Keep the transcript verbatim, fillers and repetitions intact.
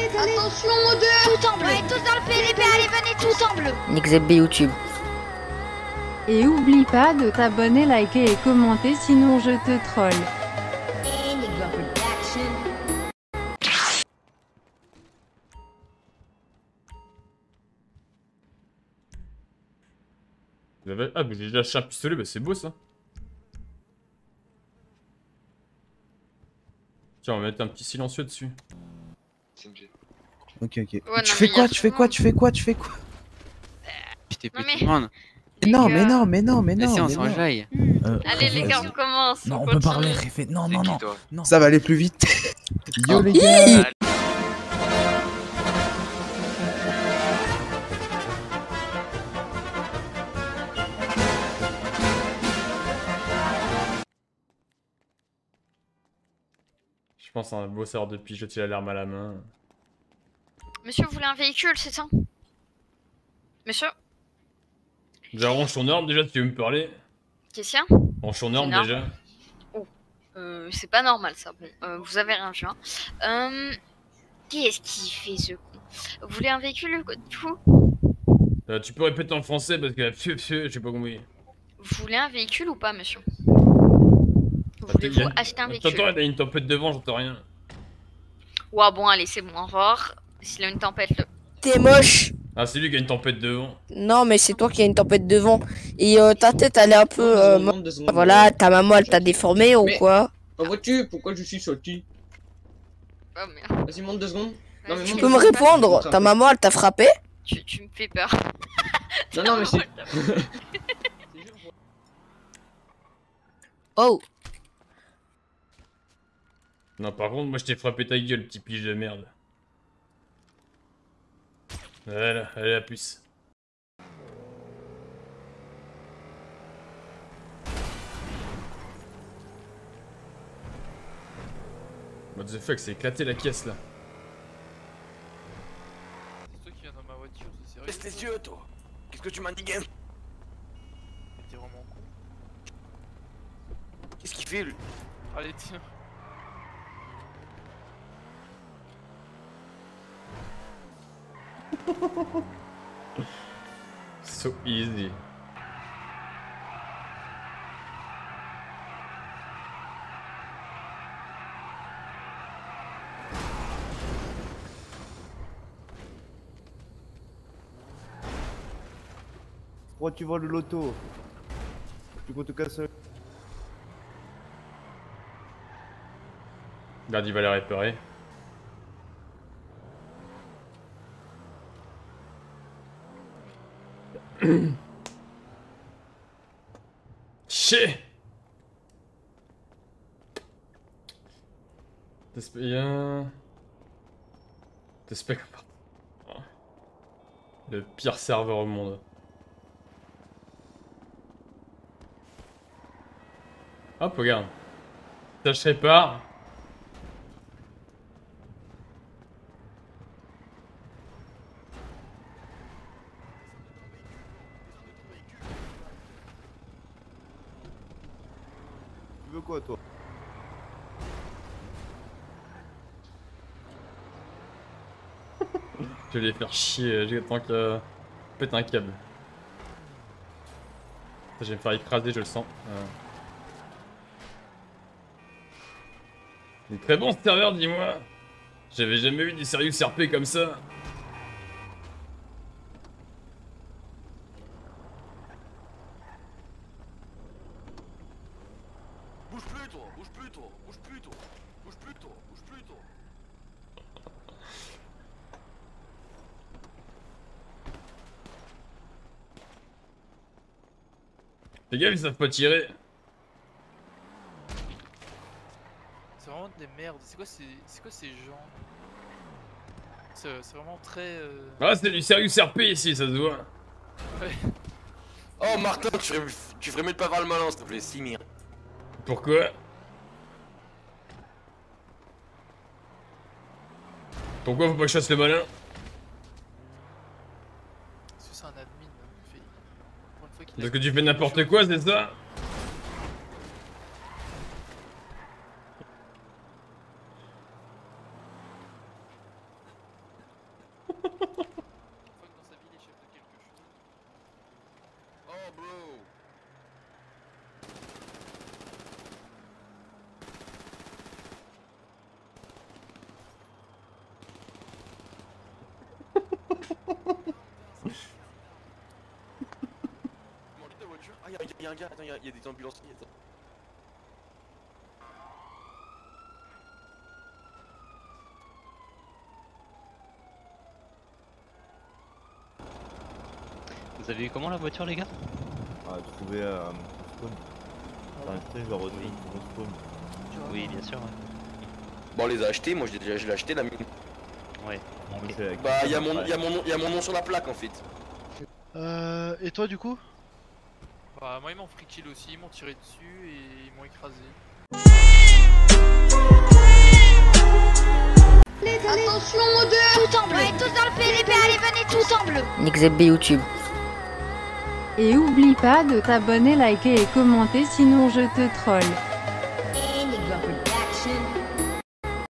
allez. Attention aux deux. Tout en bleu. Ouais, tous dans le P L B, allez, venez, tout en bleu. Nixb YouTube. Et oublie pas de t'abonner, liker et commenter, sinon je te troll. Vous avez... Ah, mais j'ai déjà acheté un pistolet, bah c'est beau ça. Tiens, on va mettre un petit silencieux dessus. Ok, ok. Ouais, tu non, fais mais quoi, y a tu fais tout quoi, le tu fais quoi, tu fais quoi? Putain, Non, mais... mais- tout le monde. Non, Les mais gars. non, mais non, mais non. Vas-y, on mais non. s'enjaille. Euh, Allez, les Réfé, gars, on commence. Non, on peut continue. parler, Réfé. Non, non, non. non. Ça va aller plus vite. Yo Oh. les gars. Je pense à un beau sort de pigeonner l'alarme à la main. Monsieur, vous voulez un véhicule, c'est ça? Monsieur? Déjà, range ton arme déjà, si tu veux me parler. Qu'est-ce qu'il y a? Range ton arme Une arme. déjà. Euh, c'est pas normal ça. Bon, euh, vous avez rien vu. Hein. Euh, Qu'est-ce qu'il fait ce con? Vous voulez un véhicule du coup? Euh, tu peux répéter en français parce que pfiou, pfiou, j'ai pas compris. Vous voulez un véhicule ou pas, monsieur? Voulez-vous acheter un véhicule? T'entends, il y a une tempête de vent, j'entends rien. Ouah, bon, allez, c'est bon, au revoir. S'il a une tempête, le... T'es moche. Ah, c'est lui qui a une tempête de vent. Non, mais c'est toi qui as une tempête de vent. Et euh, ta tête, elle est un peu... euh, mo- Voilà, ta maman, elle t'a déformé ou Mais- quoi? En vois-tu pourquoi je suis sorti? Oh merde. Vas-y, monte deux secondes. Non, mais Tu Tu monte peux deux me secondes. répondre? Ta maman, elle t'a frappé? Tu, tu me fais peur. Non, non, mais c'est. Oh. Non, par contre, moi je t'ai frappé ta gueule, petit pige de merde. Voilà, allez, à plus. What the fuck, c'est éclaté la caisse là. C'est toi qui viens dans ma voiture, c'est sérieux? Baisse tes yeux, toi. Qu'est-ce que tu m'as dit, game? T'es vraiment con. Qu'est-ce qu'il fait, lui? Allez, tiens. So easy. Pourquoi tu vois le loto? Tu comptes te casser? Regarde, il va les réparer. Chier. T'espères bien. T'espères que... Le pire serveur au monde. Hop, regarde. Tâche répare. Tu veux quoi, toi? Je vais les faire chier, j'ai tant que... Pète un câble. Je vais me faire écraser, je le sens. Euh... Il est très bon ce serveur, dis-moi. J'avais jamais vu des sérieux R P comme ça. Bouge plus, toi. Bouge plus, toi. Bouge plus, toi. Bouge plus, toi. Bouge plus, toi. Les gars, ils savent pas tirer. C'est vraiment des merdes. C'est quoi ces, c'est quoi ces gens? C'est c'est vraiment très. Euh... Ah, c'est du sérieux R P ici, ça se voit. Ouais. Oh, Martin, tu ferais, tu ferais mieux de pas faire le malin, s'il te plaît. Simir. Pourquoi? Pourquoi faut pas que je fasse le malin? Parce que c'est un admin. Il fait... Pour une fois qu'il a- Parce que tu fais n'importe quoi, c'est ça? de voiture. Ah, y'a y a un gars, attends, y'a y a des ambulanciers. Attends. Vous avez eu comment la voiture, les gars? Ah, trouver un spawn. Enfin, tu sais, genre retrouver mon spawn. Oui, bien sûr, ouais. Bon, on les a achetés, moi j'ai déjà je l'ai acheté la mine. Ouais, ok. C'est avec- Bah, y'a mon, y a mon, nom- y a mon nom sur la plaque en fait. Euh, et toi du coup? Bah, moi, ils m'ont free kill aussi, ils m'ont tiré dessus et ils m'ont écrasé. Attention, modèle. Tout en bleu. Ouais, tous dans le P L P, allez, venez tous en bleu. NixZB YouTube. Et oublie pas de t'abonner, liker et commenter sinon je te troll.